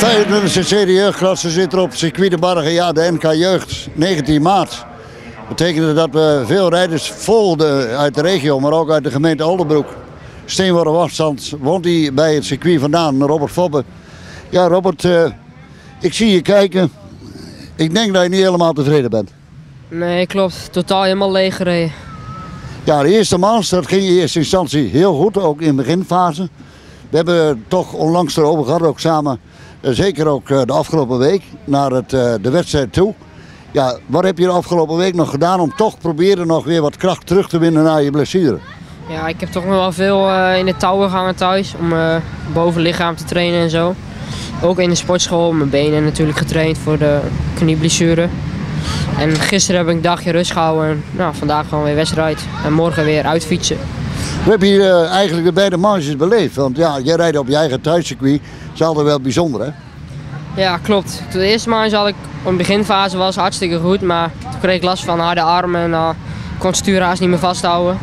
25e jeugdklasse zit er op circuit de Bargen, ja, de NK Jeugd, 19 maart. Dat betekende dat we veel rijders volgden uit de regio, maar ook uit de gemeente Oldenbroek. Steenworp afstand woont hij bij het circuit vandaan, Robert Fobbe. Ja, Robert, ik zie je kijken. Ik denk dat je niet helemaal tevreden bent. Nee, klopt. Totaal helemaal leeg gereden. Ja, de eerste maand, dat ging in eerste instantie heel goed, ook in de beginfase. We hebben toch onlangs erover gehad, ook samen, zeker ook de afgelopen week, naar de wedstrijd toe. Ja, wat heb je de afgelopen week nog gedaan om toch proberen nog weer wat kracht terug te winnen na je blessure? Ja, ik heb toch nog wel veel in de touwen gehangen thuis om bovenlichaam te trainen en zo. Ook in de sportschool, mijn benen natuurlijk getraind voor de knieblessure. En gisteren heb ik een dagje rust gehouden en nou, vandaag gewoon weer wedstrijd en morgen weer uitfietsen. Hoe heb je eigenlijk de beide manches beleefd? Want ja, jij rijdt op je eigen thuiscircuit, dat is altijd wel bijzonder, hè? Ja, klopt. De eerste manche had ik, in de beginfase was hartstikke goed, maar toen kreeg ik last van harde armen en kon het stuur haast niet meer vasthouden.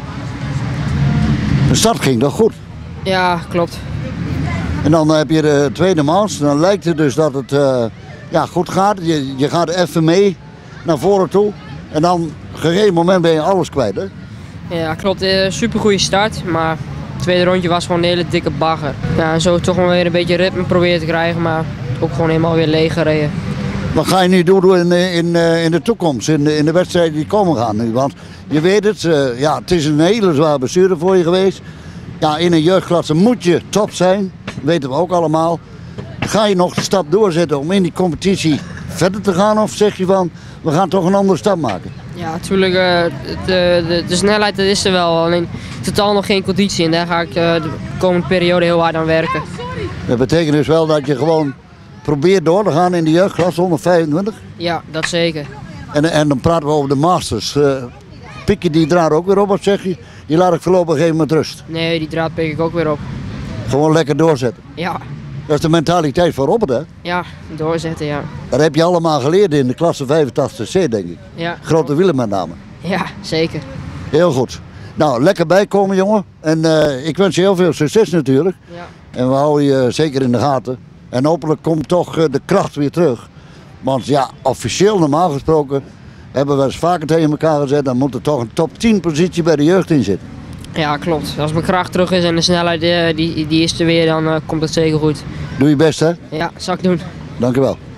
De start ging toch goed? Ja, klopt. En dan heb je de tweede manche, dan lijkt het dus dat het ja, goed gaat. Je gaat even mee naar voren toe en dan op een gegeven moment ben je alles kwijt, hè? Ja, klopt. Super goede start, maar het tweede rondje was gewoon een hele dikke bagger. Ja, en zo toch wel weer een beetje ritme proberen te krijgen, maar ook gewoon helemaal weer leeg gereden. Wat ga je nu doen in de toekomst, in de wedstrijden die komen gaan nu? Want je weet het, ja, het is een hele zware blessure voor je geweest. Ja, in een jeugdklasse moet je top zijn, weten we ook allemaal. Ga je nog de stap doorzetten om in die competitie verder te gaan of zeg je van, we gaan toch een andere stap maken? Ja, natuurlijk, de snelheid dat is er wel, alleen totaal nog geen conditie en daar ga ik de komende periode heel hard aan werken. Dat betekent dus wel dat je gewoon probeert door te gaan in de jeugdklasse 125? Ja, dat zeker. En dan praten we over de masters. Pik je die draad ook weer op of zeg je, die laat ik voorlopig even met rust? Nee, die draad pik ik ook weer op. Gewoon lekker doorzetten? Ja. Dat is de mentaliteit van Robert, hè? Ja, doorzetten, ja. Dat heb je allemaal geleerd in de klasse 85C, denk ik. Ja. Grote wielen met name. Ja, zeker. Heel goed. Nou, lekker bijkomen, jongen. En ik wens je heel veel succes natuurlijk. Ja. En we houden je zeker in de gaten. En hopelijk komt toch de kracht weer terug. Want ja, officieel normaal gesproken hebben we eens vaker tegen elkaar gezet. Dan moet er toch een top 10 positie bij de jeugd in zitten. Ja, klopt. Als mijn kracht terug is en de snelheid die is er weer, dan komt het zeker goed. Doe je best, hè? Ja, zal ik doen. Dank je wel.